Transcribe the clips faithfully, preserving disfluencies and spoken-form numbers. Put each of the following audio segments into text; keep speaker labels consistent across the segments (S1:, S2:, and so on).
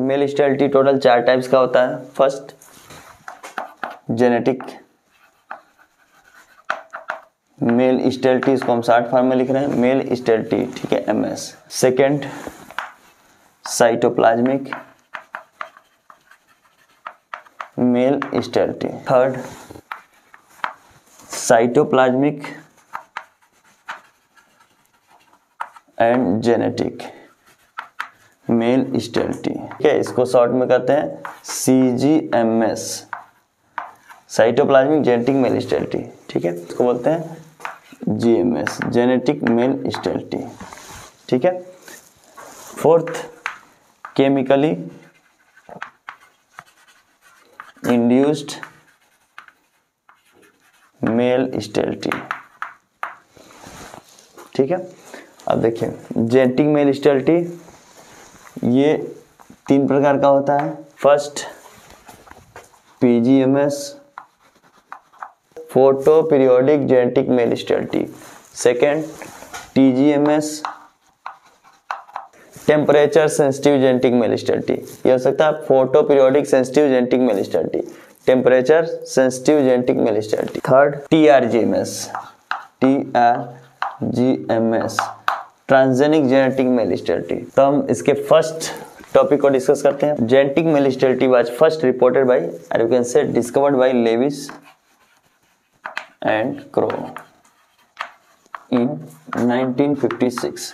S1: Mail sterility total चार types का होता है। फर्स्ट जेनेटिक मेल स्टेरिलिटी, इसको हम शॉर्ट फॉर्म में लिख रहे हैं मेल स्टेरिलिटी, ठीक है, M S. Second cytoplasmic male sterility. Third cytoplasmic and genetic male sterility, ठीक है, इसको शॉर्ट में कहते हैं C G M S, cytoplasmic genetic male sterility, ठीक है, इसको बोलते हैं G M S, genetic male sterility, ठीक है। Fourth chemically induced male sterility, ठीक है। अब देखिए जेनेटिक मेल स्टेरिलिटी ये तीन प्रकार का होता है। First P G M S, photo periodic genetic male sterility. Second T G M S, temperature sensitive genetic male sterility, ये हो सकता है photo periodic sensitive genetic male sterility, temperature sensitive genetic male sterility. Third T R G M S, T R G M S, transgenic genetic male sterility. तो हम इसके first topic को discuss करते हैं। Genetic male sterility was first reported bye, और you can say discovered by Lewis and Crow in nineteen fifty six,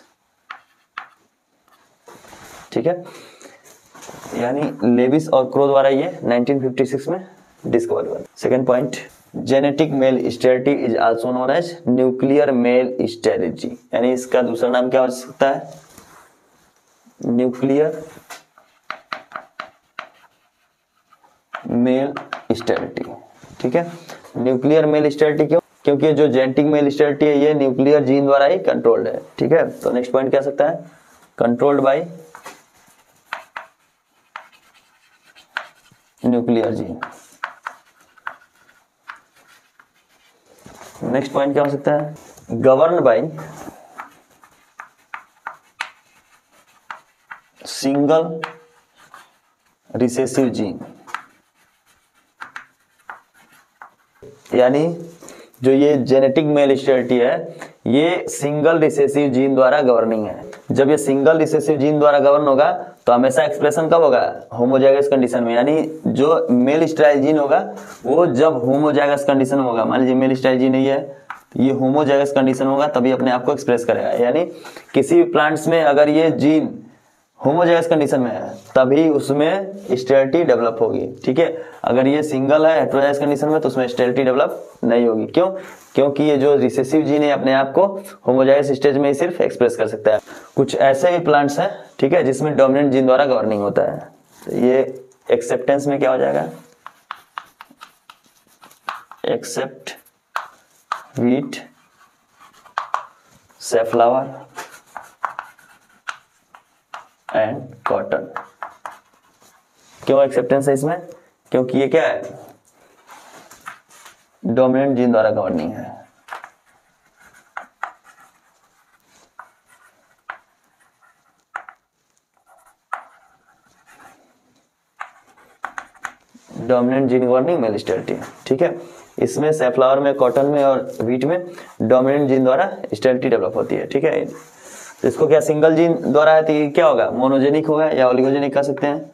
S1: ठीक है, यानी लेविस और क्रो द्वारा ये नाइनटीन फिफ्टी सिक्स में डिस्कवर हुआ। Second point genetic male sterility is also known as nuclear male sterility, यानी इसका दूसरा नाम क्या हो सकता है, न्यूक्लियर मेल स्टेरिलिटी, ठीक है। न्यूक्लियर मेल स्टेरिलिटी क्यों? क्योंकि जो जेनेटिक मेल स्टेरिलिटी है ये न्यूक्लियर जीन द्वारा ही कंट्रोल्ड है, ठीक है। तो नेक्स्ट पॉइंट क्या हो सकता है, controlled by nuclear gene. Next point क्या हो सकता है, govern by single recessive gene, यानी जो ये जेनेटिक मेल स्टेरिलिटी है ये सिंगल रिसेसिव जीन द्वारा गवर्निंग है। जब ये सिंगल रिसेसिव जीन द्वारा गवर्न होगा तो हमेशा एक्सप्रेशन कब होगा, होमोजाइगस कंडीशन में, यानी जो मेल स्टेराइल जीन होगा वो जब होमोजाइगस कंडीशन होगा, मान लीजिए मेल स्टेराइल जीन है ये होमोजाइगस कंडीशन होगा तभी अपने आप को एक्सप्रेस करेगा। यानी किसी भी प्लांट्स में अगर ये जीन होमोजाइगस कंडीशन में है तभी उसमें स्टेरिलिटी डेवलप होगी, ठीक है। अगर ये सिंगल है हेटेरोजाइगस कंडीशन में तो उसमें स्टेरिलिटी डेवलप नहीं होगी। क्यों? क्योंकि ये जो रिसेसिव जीन है अपने आप को होमोजाइगस स्टेज में ही सिर्फ एक्सप्रेस कर सकता है। कुछ ऐसे भी प्लांट्स हैं, ठीक है, जिसमें डोमिनेंट जीन द्वारा गवर्निंग होता है। तो ये एक्सेप्टेंस में क्या हो जाएगा, except wheat, safflower and cotton. क्यों एक्सेप्टेंस है इसमें? क्योंकि ये क्या है, डोमिनेंट जीन द्वारा गवर्निंग है। Dominant gene governing male sterility, ठीक है। इसमें सैफ्लावर में, कॉटन में और व्हीट में डोमिनेंट जीन द्वारा स्टेरिलिटी डेवलप होती है, ठीक है। तो इसको क्या सिंगल जीन द्वारा है तो ये क्या होगा, मोनोजेनिक होगा या ओलिगोजेनिक कह सकते हैं,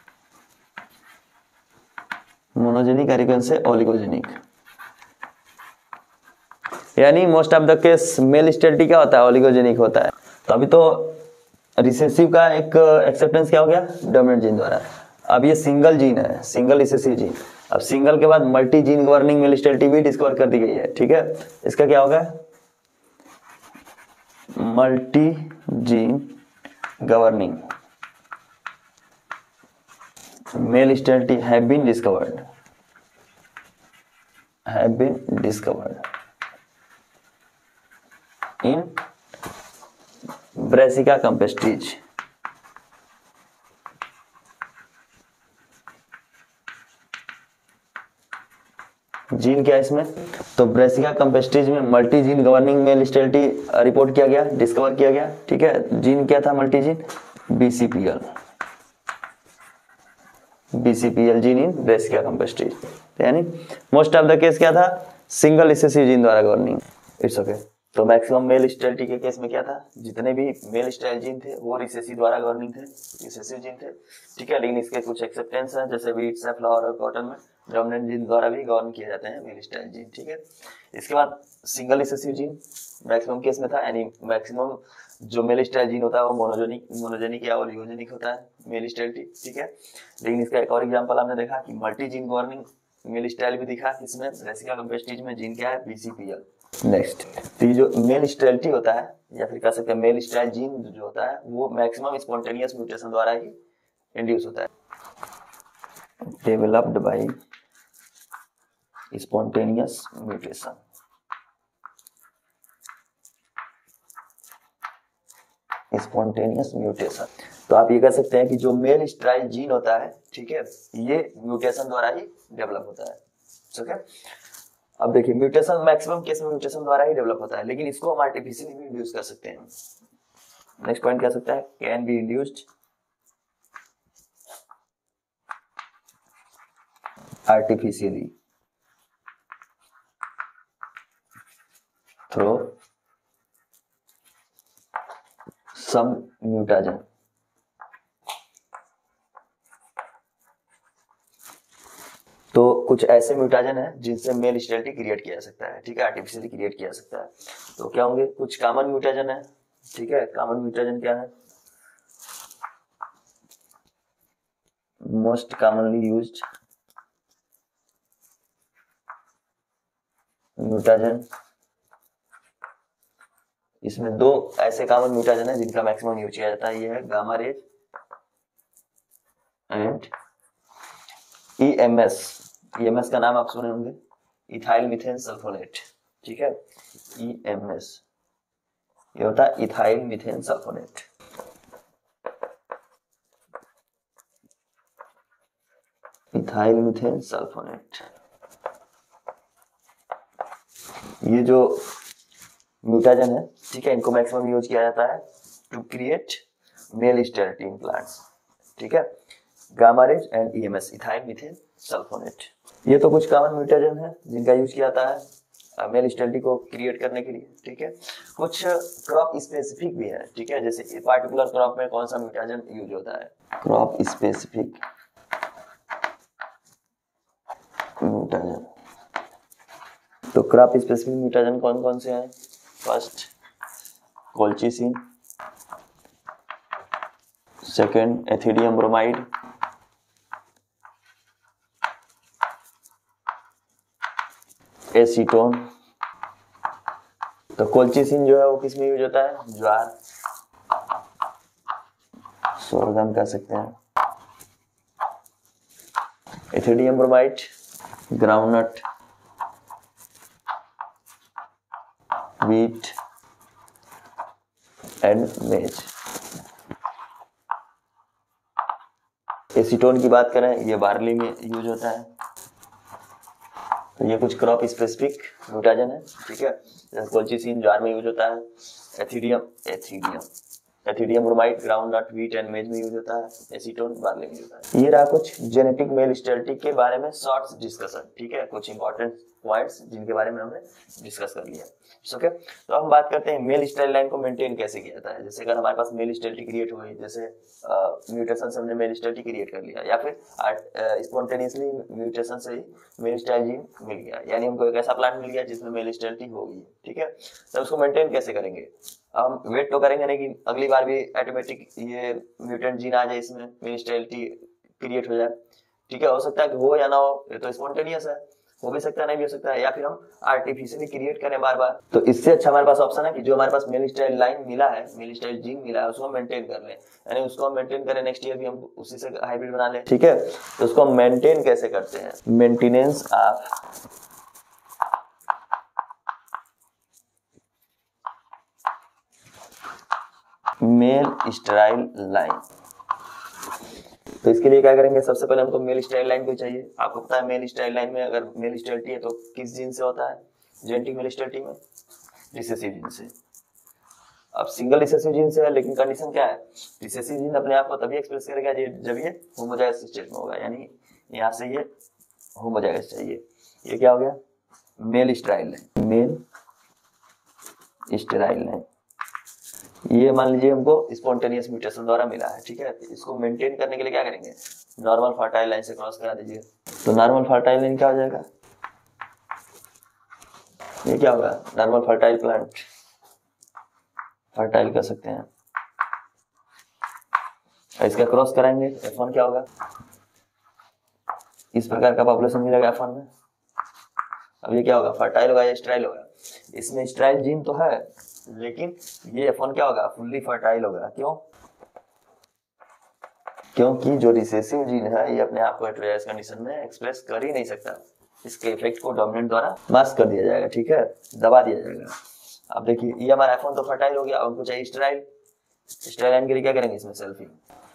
S1: मोनोजेनिक एरिकन से ओलिगोजेनिक। यानी most of the case male sterility क्या होता है, ओलिगोजेनिक होता है। तो अभी तो रिसेसिव का एक एक्सेप्टेंस क्या हो गया, डोमिनेंट जीन द्वारा। अब ये सिंगल जीन है, सिंगल रिसेसिव जीन। अब सिंगल के बाद multi gene governing male sterility भी डिस्कवर कर दी गई है, ठीक है। इसका क्या होगा, multi gene governing male sterility have been discovered have been discovered in Brassica campestris. Gene क्या है इसमें, तो ब्रेसिका कैम्पेस्ट्रीज में multi gene governing male sterility report किया गया, डिस्कवर किया गया, ठीक है। जीन क्या था multi gene, BCPL, BCPL gene in Brassica campestris, यानी मोस्ट ऑफ द केस क्या था, सिंगल रिसेसिव जीन द्वारा गवर्निंग। It's okay. तो मैक्सिमम मेल स्टेरिलिटी के केस में क्या था, जितने भी मेल स्टेराइल जीन थे वो रिसेसिव द्वारा गवर्निंग थे, रिसेसिव जीन थे, ठीक है। लेकिन इसके कुछ एक्सेप्टेंस हैं, जैसे वीट्स है, फ्लावर और कॉटन में डोमिनेंट जीन द्वारा भी गवर्न किए जाते हैं मेल स्टेराइल जीन, ठीक है। इसके बाद single recessive gene maximum case में था, यानी मैक्सिमम जो मेल स्टेराइल जीन होता है वो मोनोजेनिक मोनोजेनिक या ओलिगोजेनिक होता है मेल स्टेरिलिटी, ठीक है। लेकिन इसका एक और एग्जांपल हमने देखा कि multi gene governing male sterile भी दिखा, इसमें ब्रेसिका कंपेस्ट्रीज में जीन क्या है, बीसीपीएल। नेक्स्ट, तो ये जो मेल स्टेरिलिटी होता है या फिर कह सकते हैं मेल स्टेराइल जीन जो होता है वो मैक्सिमम स्पॉन्टेनियस म्यूटेशन द्वारा ही इंड्यूस होता है, developed by spontaneous mutation. Spontaneous mutation, तो आप ये कह सकते हैं कि जो मेल स्टेराइल जीन होता है, ठीक है, ये म्यूटेशन द्वारा ही डेवलप होता है, ठीक है। अब देखिए म्यूटेशन मैक्सिमम केस में म्यूटेशन द्वारा ही डेवलप होता है, लेकिन इसको हम आर्टिफिशियली भी इंड्यूस कर सकते हैं। नेक्स्ट पॉइंट क्या सकता है, can be induced artificially through some mutagen. तो कुछ ऐसे म्यूटाजन है जिनसे मेल स्टेरिलिटी क्रिएट किया जा सकता है, ठीक है, आर्टिफिशियली क्रिएट किया जा सकता है। तो क्या होंगे, कुछ कॉमन म्यूटाजन है, ठीक है। कॉमन म्यूटाजन क्या है, मोस्ट कॉमनली यूज्ड म्यूटाजन, इसमें दो ऐसे कॉमन म्यूटाजन है जिनका मैक्सिमम यूज किया जाता है, ये है gamma rays and EMS. EMS का नाम आप सुने होंगे, इथाइल मीथेन सल्फोनेट, ठीक है, ईएमएस, ये होता है ethyl methane sulphonate. Ethyl methane sulphonate, ये जो म्यूटाजन है, ठीक है, इनको मैक्सिमम यूज किया जाता है to create male sterility in plants, ठीक है। Gamma rays and EMS, ethyl methane sulphonate, ये तो कुछ कॉमन म्यूटाजन है जिनका यूज किया जाता है मेल स्टेरिलिटी को क्रिएट करने के लिए, ठीक है। कुछ क्रॉप स्पेसिफिक भी है, ठीक है, जैसे पार्टिकुलर क्रॉप में कौन सा म्यूटाजन यूज होता है, क्रॉप स्पेसिफिक म्यूटाजन। तो क्रॉप स्पेसिफिक म्यूटाजन कौन कौन से हैं, first colchicine, second ethidium bromide, acetone. तो कोल्चिसिन जो है वो किस में यूज होता है, ज्वार, सोरगम कह सकते हैं। Ethidium bromide groundnut, wheat and maize. Acetone की बात करें, ये बार्ली में यूज होता है। तो ये कुछ क्रॉप स्पेसिफिक म्यूटाजन है, ठीक है, जैसे कोल्चिसिन ज्वार में यूज होता है, ethidium ethidium ethidium bromide groundnut, wheat and maize में यूज होता है, एसीटोन बार्ली में यूज होता है। ये रहा कुछ जेनेटिक मेल स्टेरिलिटी के बारे में शॉर्ट्स डिस्कशन, ठीक है, कुछ इंपॉर्टेंट पॉइंट्स जिनके बारे में हमने डिस्कस कर लिया, ओके। तो हम बात करते हैं मेल स्टेरिल लाइन को मेंटेन कैसे किया जाता है। जैसे अगर हमारे पास मेल स्टेरिलिटी क्रिएट हुई, जैसे म्यूटेशन से हमने मेल स्टेरिलिटी क्रिएट कर लिया, या फिर स्पॉन्टेनियसली म्यूटेशन से ही मेल स्टेराइल जीन मिल गया, यानी हमको एक ऐसा प्लांट मिल गया जिसमें मेल स्टेरिलिटी हो गई, ठीक है। तो उसको मेंटेन कैसे करेंगे, हम वेट तो करेंगे नहीं कि अगली बार भी ऑटोमेटिक ये म्यूटेंट जीन आ जाए, इसमें मेल स्टेरिलिटी क्रिएट हो जाए, ठीक है। हो सकता है कि हो या ना हो, ये तो स्पॉन्टेनियस है, हो भी सकता है नहीं भी हो सकता है, या फिर हम आर्टिफिशियली क्रिएट करें बार बार। तो इससे अच्छा हमारे पास ऑप्शन है कि जो हमारे पास मेल स्टेराइल लाइन मिला है, मेल स्टेराइल जीन मिला है, उसको हम मेंटेन कर लें, यानी उसको हम मेंटेन करें, नेक्स्ट ईयर भी हम उसी से हाइब्रिड बना लें, ठीक है। तो उसको हम मेंटेन कैसे करते हैं, maintenance of male sterile line. तो इसके लिए क्या करेंगे, सबसे पहले हमको मेल स्टेराइल लाइन को चाहिए। आपको पता है मेल स्टेराइल लाइन में अगर मेल स्टेरिलिटी है तो किस जीन से होता है, जेनेटिक मेल स्टेरिलिटी में रिसेसिव जीन से। अब सिंगल रिसेसिव जीन से है, लेकिन कंडीशन क्या है, रिसेसिव जीन अपने आप को तभी एक्सप्रेस करेगा जब ये होमोजाइगस स्टेट में होगा, यानी यहाँ से ये होमोजाइगस चाहिए। ये क्या हो गया, मेल स्टेराइल है, मेल स्टेराइल है। ये मान लीजिए हमको स्पॉन्टेनियस म्यूटेशन द्वारा मिला है, ठीक है। तो इसको मेंटेन करने के लिए क्या करेंगे, नॉर्मल फर्टाइल लाइन से क्रॉस करा दीजिए। तो नॉर्मल फर्टाइल लाइन क्या हो जाएगा, ये क्या होगा, नॉर्मल फर्टाइल प्लांट, फर्टाइल कर सकते हैं। इसका क्रॉस कराएंगे एफ वन क्या होगा, इस प्रकार का पॉपुलेशन मिलेगा एफ वन में। अब ये क्या होगा, फर्टाइल होगा या स्टेराइल होगा, इसमें स्टेराइल जीन तो है लेकिन ये एफ वन क्या होगा, फुल्ली फर्टाइल होगा। क्यों, क्योंकि जो रिसेसिव जीन है ये अपने आप को हेटेरोजाइगस कंडीशन में एक्सप्रेस कर ही नहीं सकता, इसके इफेक्ट को डोमिनेंट द्वारा मास्क कर दिया जाएगा, ठीक है, दबा दिया जाएगा। अब देखिए ये हमारा एफ वन तो फर्टाइल हो गया, अब हमको चाहिए स्टेराइल। स्टेराइल लाइन के लिए क्या करेंगे, इसमें सेल्फिंग,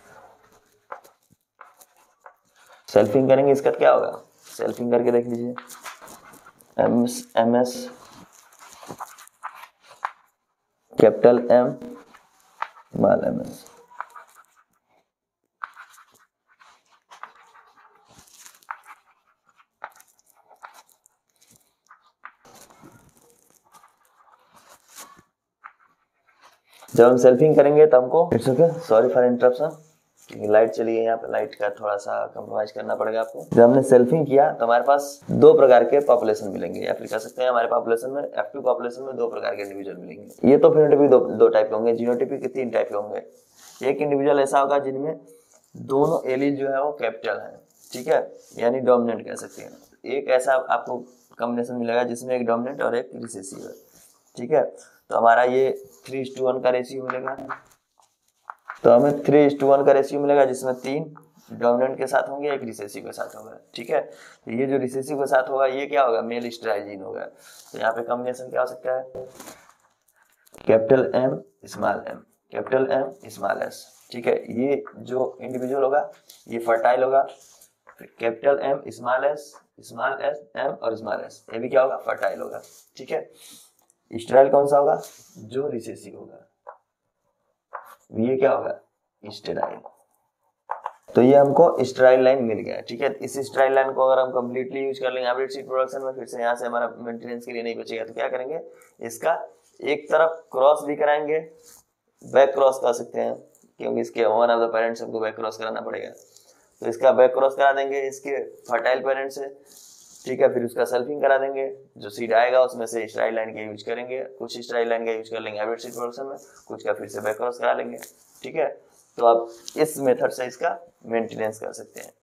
S1: सेल्फिंग करेंगे। इसका क्या होगा, सेल्फिंग करके देख लीजिए, M M S capital M small M S. जब हम सेल्फिंग करेंगे तो हमको it's okay, sorry for interruption, क्योंकि लाइट चली गई, यहाँ पे लाइट का थोड़ा सा कंप्रोमाइज करना पड़ेगा आपको। जब हमने सेल्फिंग किया तो हमारे पास दो प्रकार के पॉपुलेशन मिलेंगे, या फिर कह सकते हैं हमारे पॉपुलेशन में एफ टू पॉपुलेशन में दो प्रकार के इंडिविजुअल मिलेंगे। ये तो फिनोटाइपिक दो, दो टाइप के होंगे, जीनोटाइपिक के तीन टाइप के होंगे। एक इंडिविजुअल ऐसा होगा जिनमें दोनों एलील जो है वो कैपिटल है, ठीक है, यानी डोमिनेंट कह सकते हैं। एक ऐसा आपको कॉम्बिनेशन मिलेगा जिसमें एक डोमिनेंट और एक रिसेसिव है, ठीक है। तो हमारा ये थ्री इज टू वन का रेशियो मिलेगा, तो हमें थ्री इज टू वन का रेशियो मिलेगा जिसमें तीन डोमिनेंट के साथ होंगे, एक रिसेसिव के साथ होगा, ठीक है। तो ये जो रिसेसिव के साथ होगा ये क्या होगा, मेल स्टेराइल जीन होगा। तो यहाँ पे कॉम्बिनेशन क्या हो सकता है, capital M small M, capital M small S, ठीक है। ये जो इंडिविजुअल होगा ये फर्टाइल होगा, capital M small S, small S M और स्मॉल एस, ये भी क्या होगा, फर्टाइल होगा, ठीक है। स्टेराइल कौन सा होगा, जो रिसेसिव होगा, ये क्या होगा, स्टेराइल। तो ये हमको स्टेराइल लाइन मिल गया, ठीक है। इस स्टेराइल लाइन को अगर हम कंप्लीटली यूज कर लेंगे हाइब्रिड सीड प्रोडक्शन में, फिर से यहाँ से हमारा मेंटेनेंस के लिए नहीं बचेगा, तो क्या करेंगे, इसका एक तरफ क्रॉस भी कराएंगे, बैक क्रॉस कर सकते हैं, क्योंकि इसके वन ऑफ द पेरेंट्स हमको बैक क्रॉस कराना पड़ेगा, तो इसका बैक क्रॉस करा देंगे इसके फर्टाइल पेरेंट से, ठीक है। फिर उसका सेल्फिंग करा देंगे, जो सीड आएगा उसमें से स्टेराइल लाइन का यूज करेंगे, कुछ स्टेराइल लाइन का यूज कर लेंगे हाइब्रिड सीड प्रोडक्शन में, कुछ का फिर से बैक क्रॉस करा लेंगे, ठीक है। तो आप इस मेथड से इसका मेंटेनेंस कर सकते हैं।